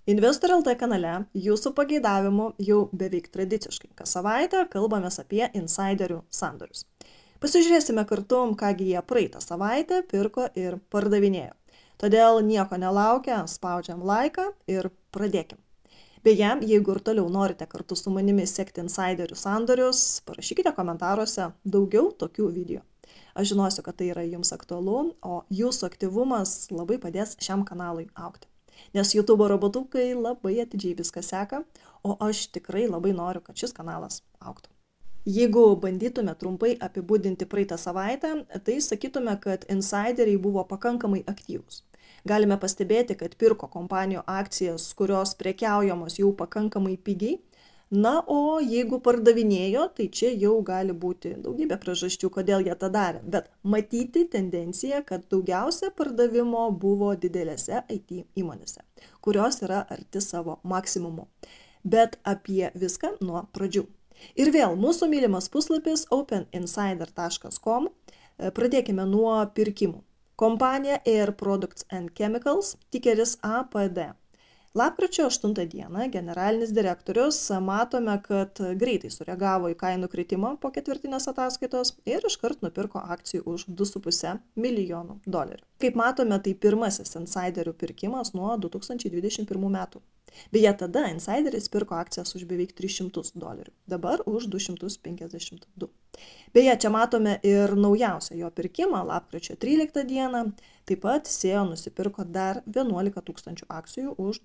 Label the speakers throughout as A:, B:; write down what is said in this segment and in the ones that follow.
A: Investor LT kanale jūsų pageidavimu jau beveik tradiciškai kas savaitę kalbamės apie insiderių sandorius. Pasižiūrėsime kartu, kągi jie praeitą savaitę pirko ir pardavinėjo. Todėl nieko nelaukia, spaudžiam laiką ir pradėkim. Beje, jeigu ir toliau norite kartu su manimi sekti insiderių sandorius, parašykite komentaruose daugiau tokių video. Aš žinosiu, kad tai yra jums aktualu, o jūsų aktyvumas labai padės šiam kanalui augti. Nes YouTube robotukai labai atidžiai viską seka, o aš tikrai labai noriu, kad šis kanalas augtų. Jeigu bandytume trumpai apibūdinti praeitą savaitę, tai sakytume, kad insideriai buvo pakankamai aktyvūs. Galime pastebėti, kad pirko kompanijų akcijas, kurios prekiaujamos jau pakankamai pigiai. Na, o jeigu pardavinėjo, tai čia jau gali būti daugybė priežasčių, kodėl jie tą darė. Bet matyti tendenciją, kad daugiausia pardavimo buvo didelėse IT įmonėse, kurios yra arti savo maksimumo. Bet apie viską nuo pradžių. Ir vėl mūsų mylimas puslapis openinsider.com. Pradėkime nuo pirkimų. Kompanija Air Products and Chemicals, tikeris APD. Lapkričio 8 dieną generalinis direktorius matome, kad greitai sureagavo į kainų kritimą po ketvirtinės ataskaitos ir iškart nupirko akcijų už $2,5 milijonų. Kaip matome, tai pirmasis insiderių pirkimas nuo 2021 metų. Beje, tada insideris pirko akcijas už beveik $300, dabar už 252. Beje, čia matome ir naujausią jo pirkimą, lapkričio 13 dieną. Taip pat SEO nusipirko dar 11 000 akcijų už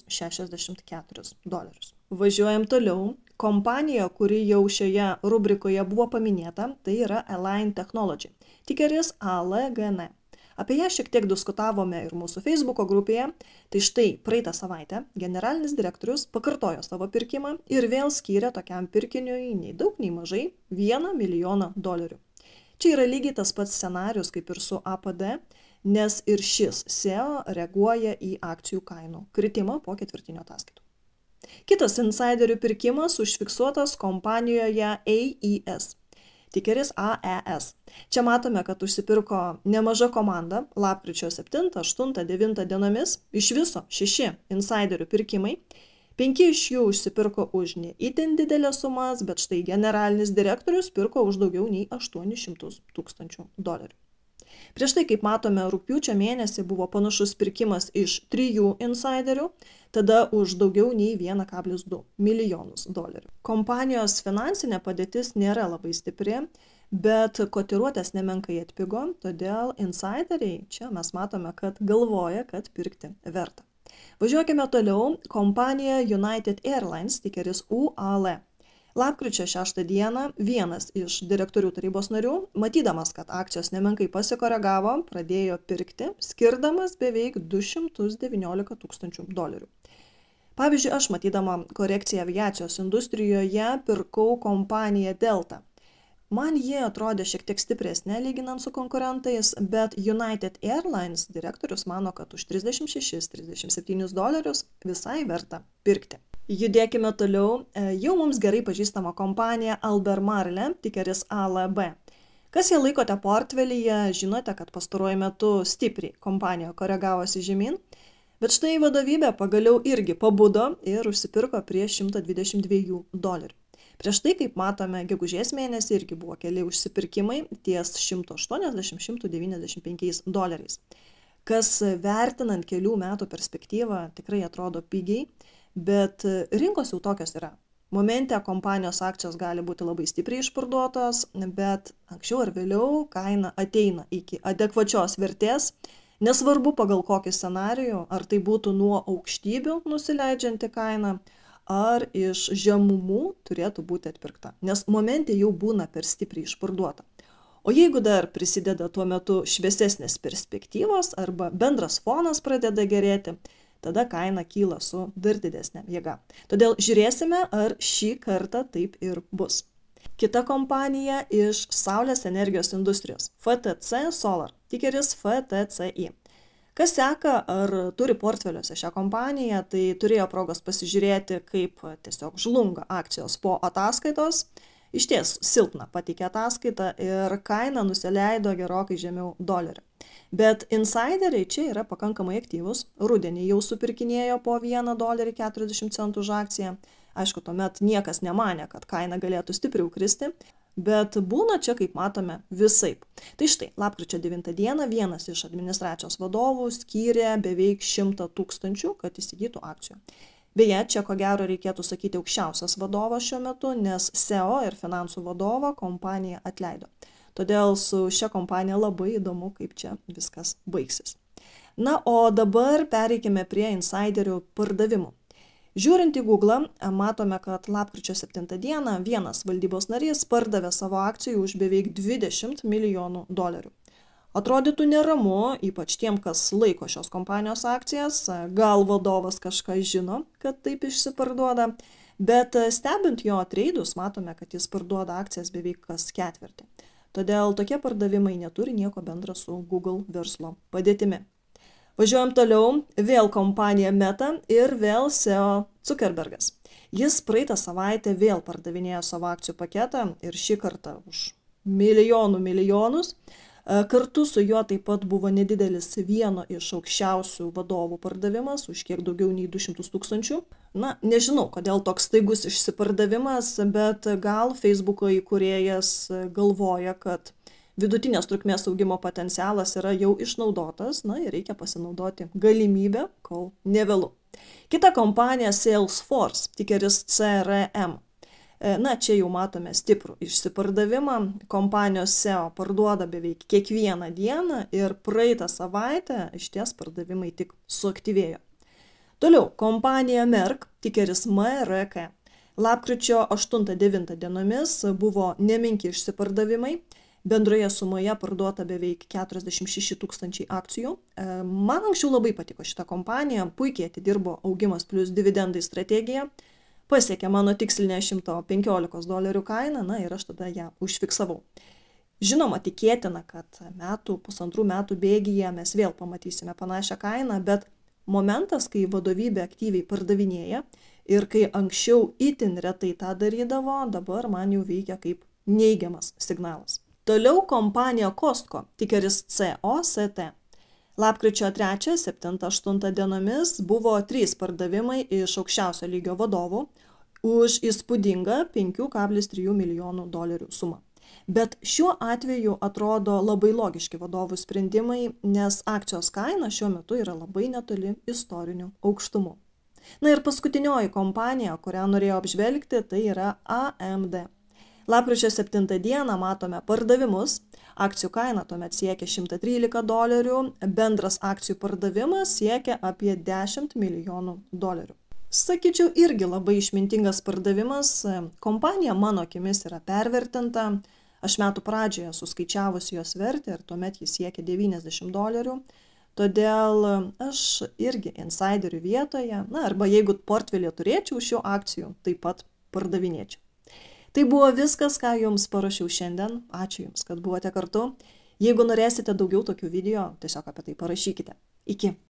A: $264. Važiuojam toliau. Kompanija, kuri jau šioje rubrikoje buvo paminėta, tai yra Align Technology, tikeris ALGN. Apie ją šiek tiek diskutavome ir mūsų Facebooko grupėje. Tai štai praeitą savaitę generalinis direktorius pakartojo savo pirkimą ir vėl skyrė tokiam pirkiniui nei daug, nei mažai $1 milijoną. Čia yra lygiai tas pats scenarius kaip ir su APD, nes ir šis SEO reaguoja į akcijų kainų kritimą po ketvirtinio ataskaitų. Kitas insiderių pirkimas užfiksuotas kompanijoje AES. Tikeris AES. Čia matome, kad užsipirko nemaža komanda lapkričio 7, 8, 9 dienomis, iš viso 6 insiderių pirkimai. 5 iš jų užsipirko už ne itin didelės sumas, bet štai generalinis direktorius pirko už daugiau nei $800,000. Prieš tai, kaip matome, rugpjūčio mėnesį buvo panašus pirkimas iš 3 insiderių, tada už daugiau nei $1,2 milijonus. Kompanijos finansinė padėtis nėra labai stipri, bet kotiruotės nemenkai atpigo, todėl insideriai čia mes matome, kad galvoja, kad pirkti verta. Važiuokime toliau. Kompanija United Airlines, tikeris UAL. Lapkričio 6 dieną vienas iš direktorių tarybos narių, matydamas, kad akcijos nemenkai pasikoregavo, pradėjo pirkti, skirdamas beveik $219,000. Pavyzdžiui, aš matydama korekciją aviacijos industrijoje pirkau kompaniją Delta. Man jie atrodė šiek tiek stipresnė lyginant su konkurentais, bet United Airlines direktorius mano, kad už $36–37 visai verta pirkti. Judėkime toliau. Jau mums gerai pažįstama kompanija Albemarle, tikeris ALB. Kas ją laikote portfelyje, žinote, kad pastaruoju metu stipriai kompanija koregavosi žemyn, bet štai vadovybė pagaliau irgi pabudo ir užsipirko prieš $122. Prieš tai, kaip matome, gegužės mėnesį irgi buvo keli užsipirkimai ties $180–195. Kas vertinant kelių metų perspektyvą tikrai atrodo pigiai, bet rinkos jau tokios yra. Momente kompanijos akcijos gali būti labai stipriai išparduotos, bet anksčiau ar vėliau kaina ateina iki adekvačios vertės, nesvarbu pagal kokį scenarijų, ar tai būtų nuo aukštybių nusileidžianti kaina, ar iš žemumų turėtų būti atpirkta, nes momente jau būna per stipriai išparduota. O jeigu dar prisideda tuo metu šviesesnės perspektyvos arba bendras fonas pradeda gerėti, tada kaina kyla su dar didesnė jėga. Todėl žiūrėsime, ar šį kartą taip ir bus. Kita kompanija iš saulės energijos industrijos – FTC Solar, tikeris FTCI. Kas seka ar turi portfeliuose šią kompaniją, tai turėjo progos pasižiūrėti, kaip tiesiog žlunga akcijos po ataskaitos. Išties silpną pateikė ataskaitą ir kaina nusileido gerokai žemiau dolerio. Bet insideriai čia yra pakankamai aktyvus. Rudenį jau supirkinėjo po $1.40 už akciją. Aišku, tuomet niekas nemanė, kad kaina galėtų stipriau kristi, bet būna čia, kaip matome, visaip. Tai štai, lapkričio 9 dieną vienas iš administracijos vadovų skyrė beveik 100 000, kad įsigytų akcijų. Beje, čia ko gero reikėtų sakyti aukščiausias vadovas šiuo metu, nes SEO ir finansų vadovo kompanija atleido. Todėl su šia kompanija labai įdomu, kaip čia viskas baigsis. Na, o dabar pereikime prie insiderių pardavimų. Žiūrint į Google, matome, kad lapkričio 7 dieną vienas valdybos narys pardavė savo akcijų už beveik $20 milijonų. Atrodytų neramu, ypač tiem, kas laiko šios kompanijos akcijas, gal vadovas kažką žino, kad taip išsiparduoda, bet stebint jo treidus, matome, kad jis parduoda akcijas beveik kas ketvirtį. Todėl tokie pardavimai neturi nieko bendra su Google verslo padėtimi. Važiuojam toliau, vėl kompanija Meta ir vėl SEO Zuckerbergas. Jis praeitą savaitę vėl pardavinėjo savo akcijų paketą ir šį kartą už milijonus. Kartu su juo taip pat buvo nedidelis vieno iš aukščiausių vadovų pardavimas už kiek daugiau nei 200 000. Na, nežinau, kodėl toks staigus išsipardavimas, bet gal Facebooko įkūrėjas galvoja, kad vidutinės trukmės augimo potencialas yra jau išnaudotas, na ir reikia pasinaudoti galimybę, kol nevėlu. Kita kompanija Salesforce, tikeris CRM. Na, čia jau matome stiprų išsipardavimą. Kompanijos SEO parduoda beveik kiekvieną dieną ir praeitą savaitę išties pardavimai tik suaktyvėjo. Toliau, kompanija Merck, tikeris MRK. Lapkričio 8-9 dienomis buvo nemenki išsipardavimai. Bendroje sumoje parduota beveik 46 000 akcijų. Man anksčiau labai patiko šitą kompaniją, puikiai atidirbo augimas plus dividendai strategiją. Pasiekė mano tikslinę $115 kainą, na ir aš tada ją užfiksavau. Žinoma, tikėtina, kad pusantrų metų bėgyje mes vėl pamatysime panašią kainą, bet momentas, kai vadovybė aktyviai pardavinėja ir kai anksčiau itin retai tą darydavo, dabar man jau veikia kaip neigiamas signalas. Toliau kompanija Costco, tikeris COST. Lapkričio 3, 7, 8 dienomis buvo 3 pardavimai iš aukščiausio lygio vadovų už įspūdingą $5,3 milijonų sumą. Bet šiuo atveju atrodo labai logiški vadovų sprendimai, nes akcijos kaina šiuo metu yra labai netoli istorinių aukštumų. Na ir paskutinioji kompanija, kurią norėjau apžvelgti, tai yra AMD. Lapkričio 7 dieną matome pardavimus, akcijų kaina tuomet siekia $113, bendras akcijų pardavimas siekia apie $10 milijonų. Sakyčiau, irgi labai išmintingas pardavimas, kompanija mano akimis yra pervertinta, aš metų pradžioje suskaičiavusi jos vertę ir tuomet jis siekia $90, todėl aš irgi insiderių vietoje, na arba jeigu portfelį turėčiau šių akcijų, taip pat pardavinėčiau. Tai buvo viskas, ką jums parašiau šiandien. Ačiū jums, kad buvote kartu. Jeigu norėsite daugiau tokių video, tiesiog apie tai parašykite. Iki.